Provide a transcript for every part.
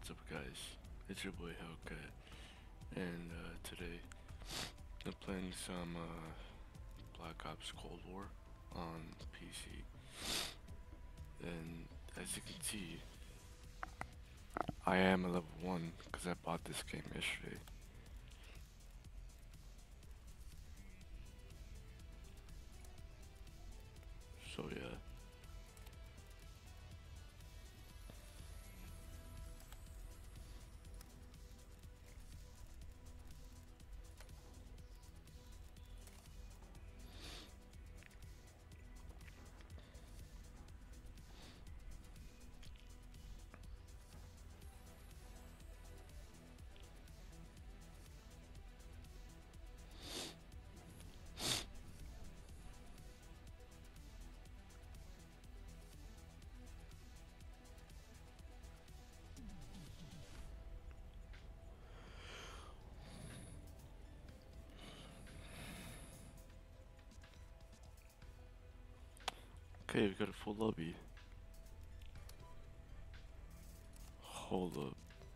what's up guys, it's your boy Hellcat, and today I'm playing some Black Ops Cold War on PC, and as you can see, I am a level 1 because I bought this game yesterday. So yeah. Okay, we got a full lobby. Hold up.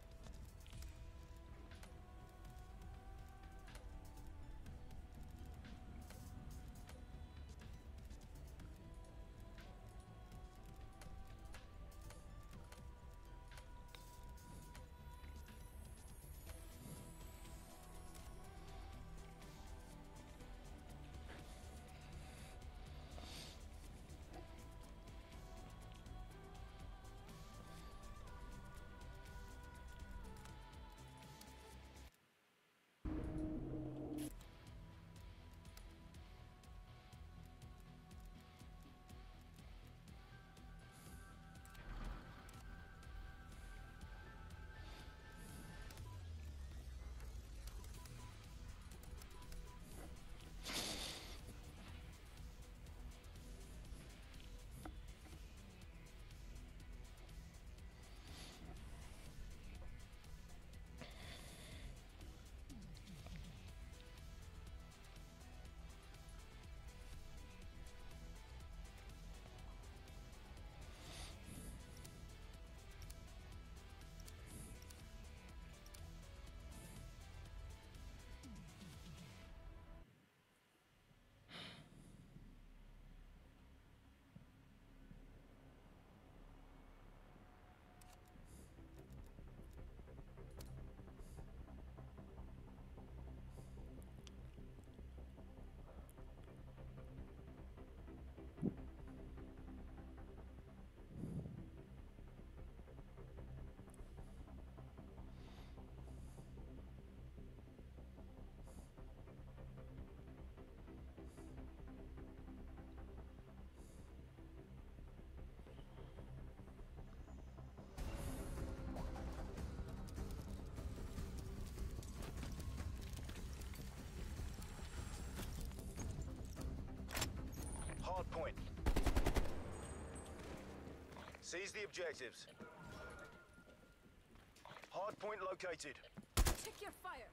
Hard point. Seize the objectives. Hard point located. Check your fire.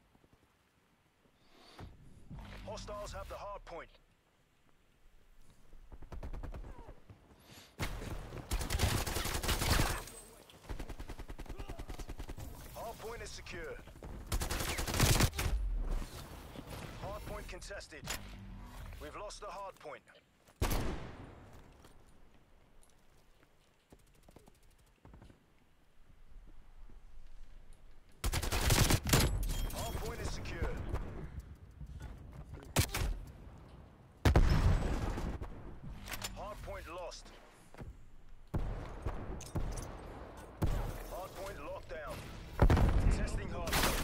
Hostiles have the hard point. Hard point is secure. Hard point contested. We've lost the hard point. Hard point is secure. Hard point lost. Hard point locked down. Testing hard point.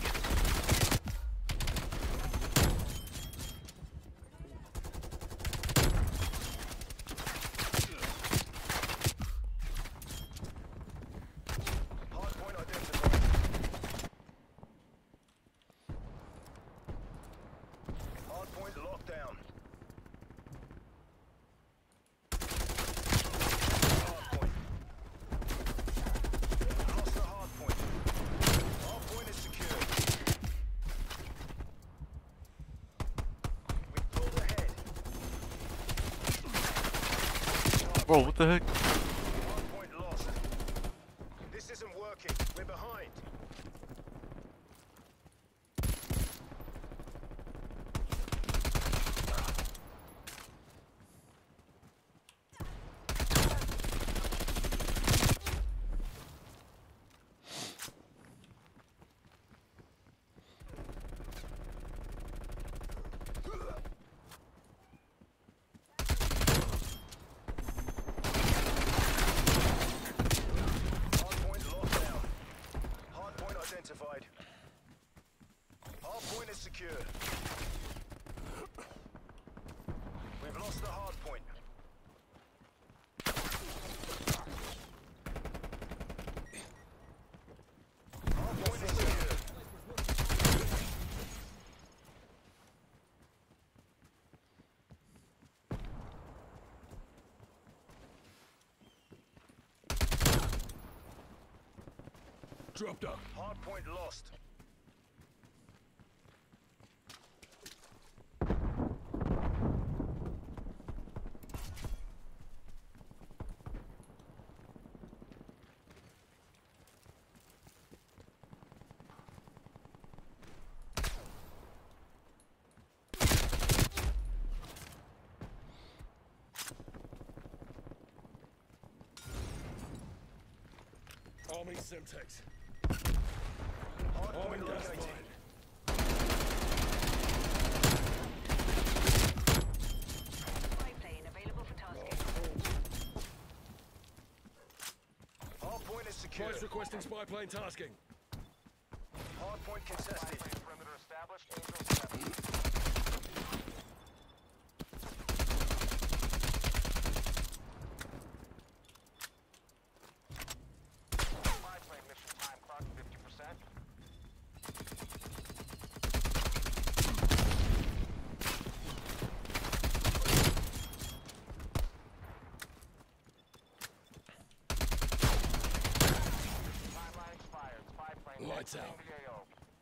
Bro, what the heck? Hardpoint lost. This isn't working. We're behind. Identified. Hardpoint is secure. We've lost the hardpoint. Hardpoint is secure. Dropped up. Hardpoint lost. Army Semtex. Hardpoint located. Spy plane available for tasking. Hardpoint is secure. Price requesting spy plane tasking. Hardpoint contested. Perimeter established. Angel 7. Spy plane mission time clock 50%. Timeline expired. Spy plane Lights exiting out. the AO.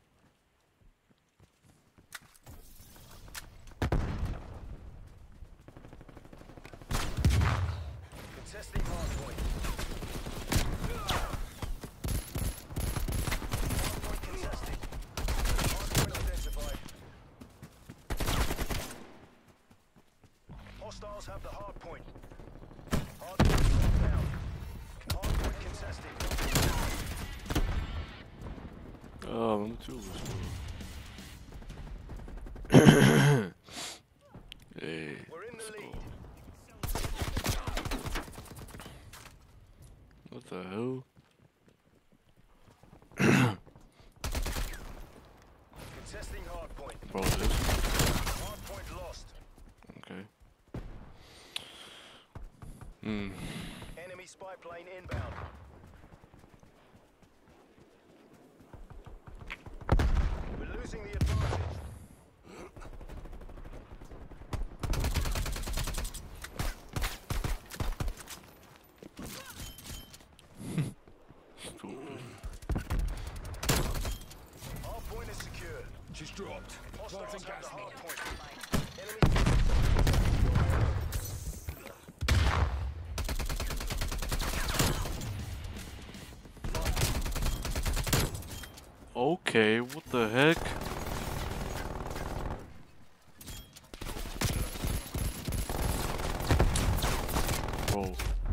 Contesting hardpoint. Hardpoint contested. Hardpoint identified. Hostiles have the hardpoint. Hardpoint locked down. Hardpoint contested. Number 2 was Hey, We're in the let's lead. go. What the hell? Contesting hardpoint. Bro, this? Hardpoint lost. Okay. Enemy spy plane inbound. We're losing the advantage. Stupid. Hardpoint is secure. She's dropped. Hostiles Planting have the gas mine. hardpoint. Enemy Okay, what the heck? Bro.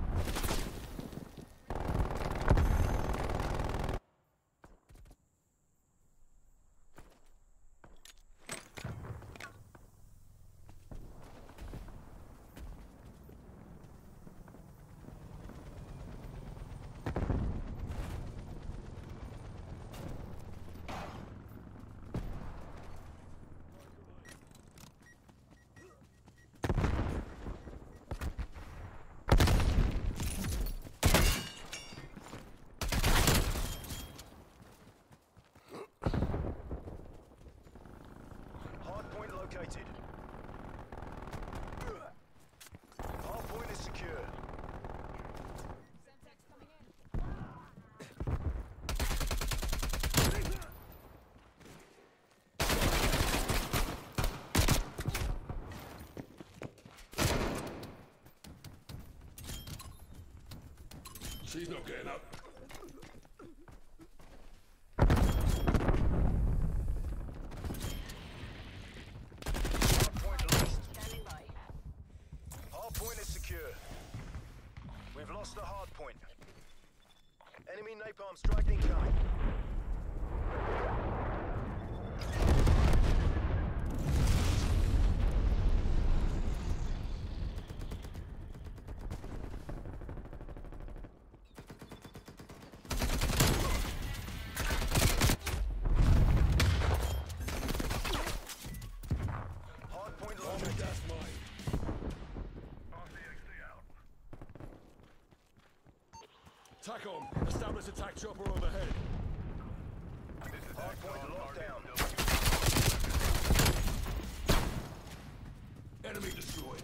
hardpoint located. Hardpoint is secure. She's not getting up. hard point. Enemy napalm strike incoming. Hard point Army located. gas mine. TACOM, establish attack chopper overhead. Hard point locked down. Enemy destroyed.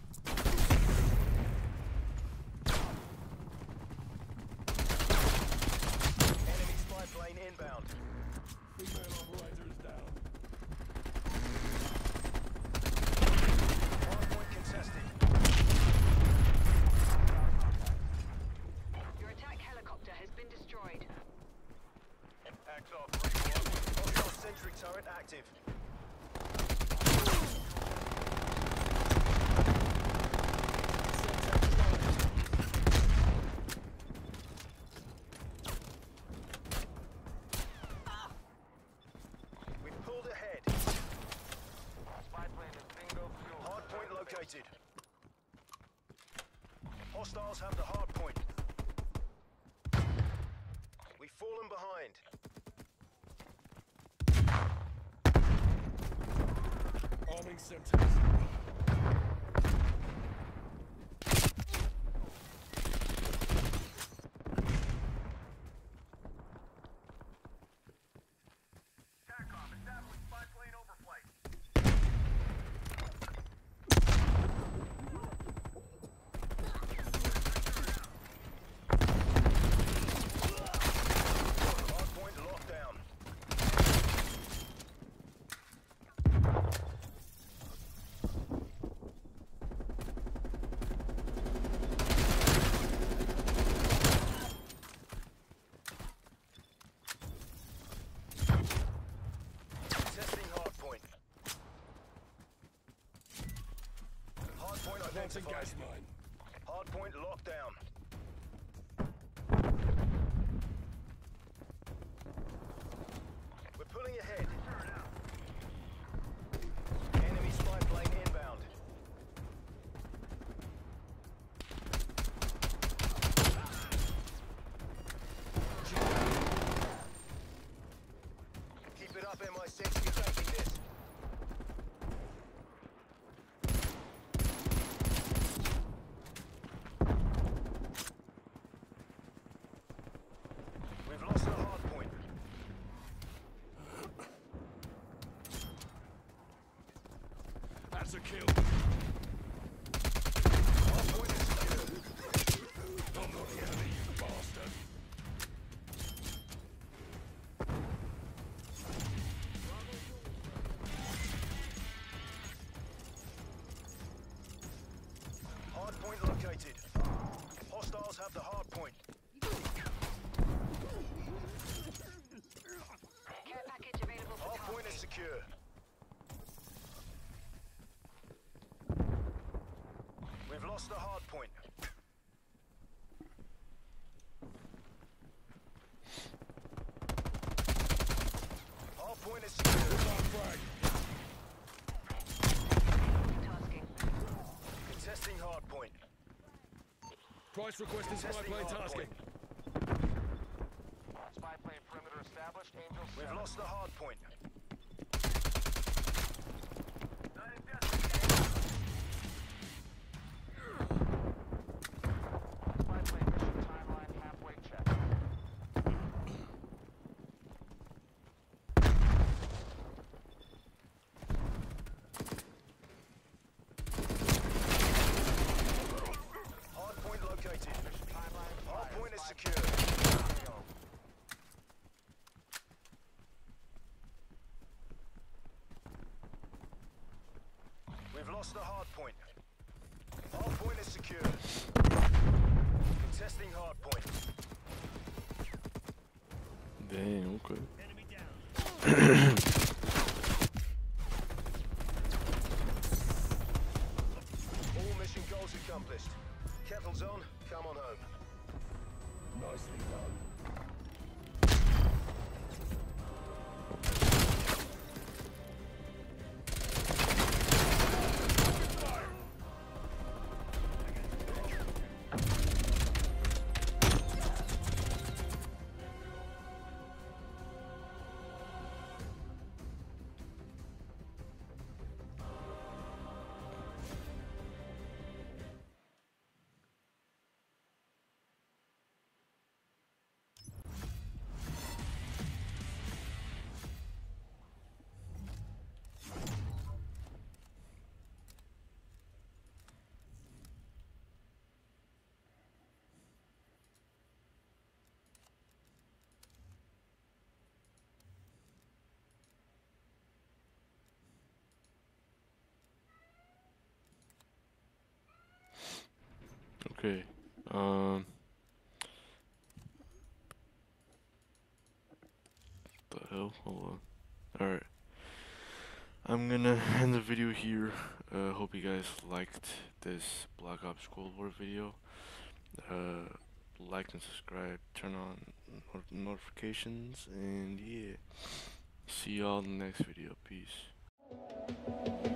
Enemy spy plane inbound. Female operator is down. Hard point contested. Your attack helicopter has been destroyed. Hostile sentry turret active. We pulled ahead. Spy plane is bingo fuel. Hard point located. Hostiles have the hard point. We've fallen behind. Arming Semtex. TACOM, establish spy plane overflight. Hard point locked down. Testing hard point. Hard point Advancing identified. gas mine. Hard point locked down. We're pulling ahead. Enemy spy plane inbound. Keep it up, MI6. You're taking this. We've lost the hard point. That's a kill. Hard point is secure. I'm not the enemy, you bastard. Hard point located. Hostiles have the hard point. Care package available for Hard point is tasking. secure. We've lost the hard point. Hard point is secure. One frag. Tasking. Contesting hard point. Price requesting spy Contesting plane hard tasking. point. Spy plane perimeter established. Angel We've 7. lost the hard point. Spy plane mission timeline halfway check. Hard point located. Timeline Hard 5. point is Spy secure. plane bingo. We've lost the hard point. Hard point is secure. Contesting hard point. Damn, okay. All mission goals accomplished. Kettle's on, come on home. Nicely done. Okay. The hell? Hold on. Alright. I'm gonna end the video here. Hope you guys liked this Black Ops Cold War video. Like and subscribe, turn on notifications, and yeah. See y'all in the next video. Peace.